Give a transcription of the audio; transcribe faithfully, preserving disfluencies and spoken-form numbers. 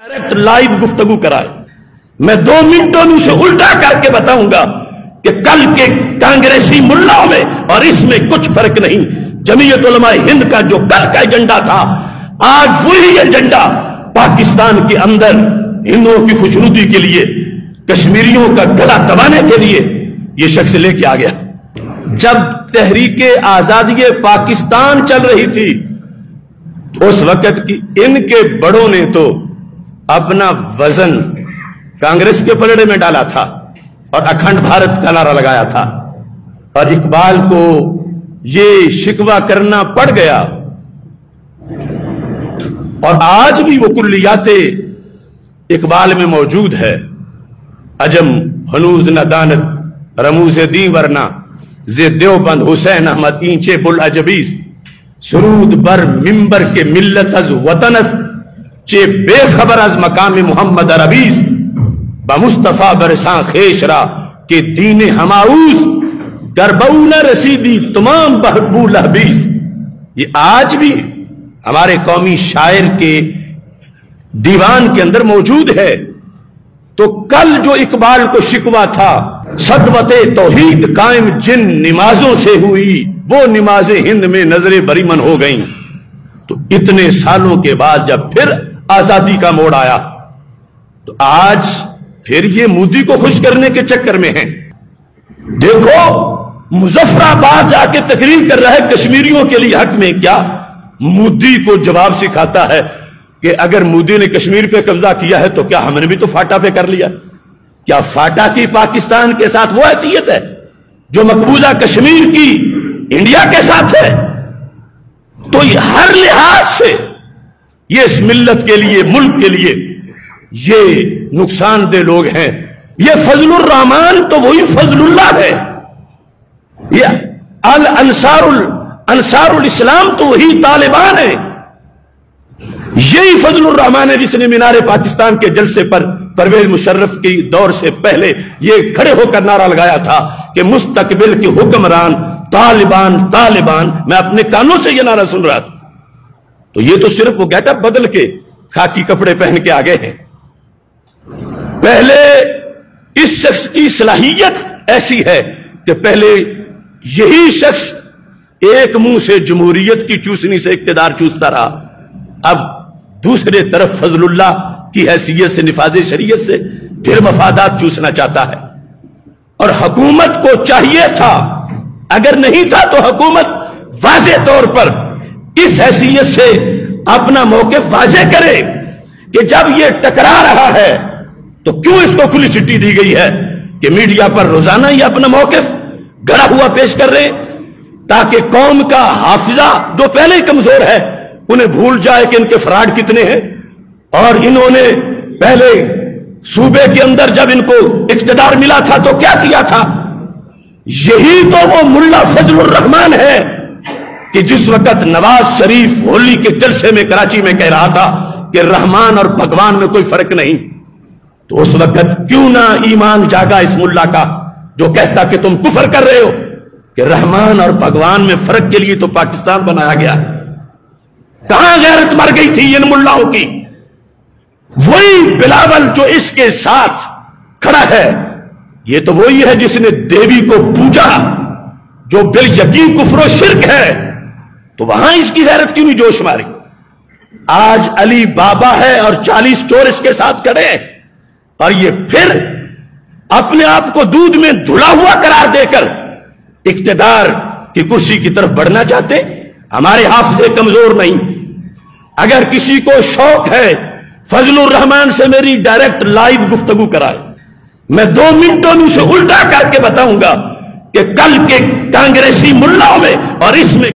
Direct live گفتگو کرائے، میں دو منٹوں میں اسے الٹا کر کے بتاؤں گا کہ کل کے کانگریسی ملاؤں میں اور اس میں کچھ فرق نہیں۔ جمعیت علماء ہند کا جو کل کا ایجنڈا تھا، آج وہی ایجنڈا پاکستان کے اندر ہندوؤں کی خوشنودی کے لیے، کشمیریوں کا گلا دبانے کے لیے یہ شخص لے کے آ گیا۔ جب تحریک آزادی پاکستان چل رہی تھی تو اس وقت کی ان کے بڑوں نے تو اپنا وزن کانگریس کے پلڑے میں ڈالا تھا اور اکھنڈ بھارت کا نعرہ لگایا تھا، اور اقبال کو یہ شکوہ کرنا پڑ گیا، اور آج بھی وہ کلیات اقبال میں موجود ہے۔ عجم ہنوز نہ دانت رموز دین ورنہ زی دیوبند حسین احمد اینچے بل عجبیست، سرود بر ممبر کے ملت از وطنست چے بے خبر از مقام محمد عربیست، بمصطفیٰ برسان خیش را کہ دین ہماؤز گربو نہ رسیدی تمام بہبو لہبیست۔ یہ آج بھی ہمارے قومی شاعر کے دیوان کے اندر موجود ہے۔ تو کل جو اقبال کو شکوہ تھا، صدوت توحید قائم جن نمازوں سے ہوئی، وہ نمازیں ہند میں نظر بریمن ہو گئیں۔ تو اتنے سالوں کے بعد جب پھر آزادی کا موڑ آیا تو آج پھر یہ مودی کو خوش کرنے کے چکر میں ہیں۔ دیکھو مظفر آباد جا کے تقریر کر رہا ہے کشمیریوں کے لیے حق میں، کیا مودی کو جواب سکھاتا ہے کہ اگر مودی نے کشمیر پہ قبضہ کیا ہے تو کیا ہم نے بھی تو فاٹا پہ کر لیا؟ کیا فاٹا کی پاکستان کے ساتھ وہ حیثیت ہے جو مقبوضہ کشمیر کی انڈیا کے ساتھ ہے؟ تو ہر لحاظ سے یہ اس ملت کے لیے، ملک کے لیے یہ نقصان دہ لوگ ہیں۔ یہ فضل الرحمان تو وہی فضل اللہ ہے، یہ الانصار انصار الاسلام تو وہی طالبان ہے۔ یہی فضل الرحمان ہے جس نے مینار پاکستان کے جلسے پر پرویز مشرف کی دور سے پہلے یہ کھڑے ہو کر نعرہ لگایا تھا کہ مستقبل کے حکمران طالبان طالبان۔ میں اپنے کانوں سے یہ نعرہ سن رہا تھا۔ تو یہ تو صرف وہ گیٹ اپ بدل کے خاکی کپڑے پہن کے آگے ہیں۔ پہلے اس شخص کی صلاحیت ایسی ہے کہ پہلے یہی شخص ایک منہ سے جمہوریت کی چوسنی سے اقتدار چوستا رہا، اب دوسرے طرف فضل اللہ کی حیثیت سے، نفاذ شریعت سے پھر مفادات چوسنا چاہتا ہے۔ اور حکومت کو چاہیے تھا، اگر نہیں تھا تو حکومت واضح طور پر اس حیثیت سے اپنا موقف واضح کرے کہ جب یہ ٹکرا رہا ہے تو کیوں اس کو کھلی چٹھی دی گئی ہے کہ میڈیا پر روزانہ یہ اپنا موقف گڑا ہوا پیش کر رہے، تاکہ قوم کا حافظہ جو پہلے ہی کمزور ہے انہیں بھول جائے کہ ان کے فراڈ کتنے ہیں۔ اور انہوں نے پہلے صوبے کے اندر جب ان کو اقتدار ملا تھا تو کیا کیا تھا؟ یہی تو وہ ملا فضل الرحمان ہے کہ جس وقت نواز شریف ہولی کے جلسے میں کراچی میں کہہ رہا تھا کہ رحمان اور بھگوان میں کوئی فرق نہیں، تو اس وقت کیوں نہ ایمان جاگا اس ملا کا جو کہتا کہ تم کفر کر رہے ہو کہ رحمان اور بھگوان میں فرق کے لیے تو پاکستان بنایا گیا۔ کہاں غیرت مر گئی تھی ان ملاؤں کی؟ وہی بلاول جو اس کے ساتھ کھڑا ہے، یہ تو وہی ہے جس نے دیوی کو پوجا، جو بال یقین کفر و شرک ہے، تو وہاں اس کی غیرت کیوں نہیں جوش ماری؟ آج علی بابا ہے اور چالیس چور اس کے ساتھ کھڑے ہیں، اور یہ پھر اپنے آپ کو دودھ میں دھلا ہوا قرار دے کر اقتدار کی کرسی کی طرف بڑھنا چاہتے۔ ہمارے حافظے کمزور نہیں۔ اگر کسی کو شوق ہے فضل الرحمان سے میری ڈائریکٹ لائیو گفتگو کرائے، میں دو منٹوں میں اسے الٹا کر کے بتاؤں گا کہ کل کے کانگریسی ملاؤں میں اور اس میں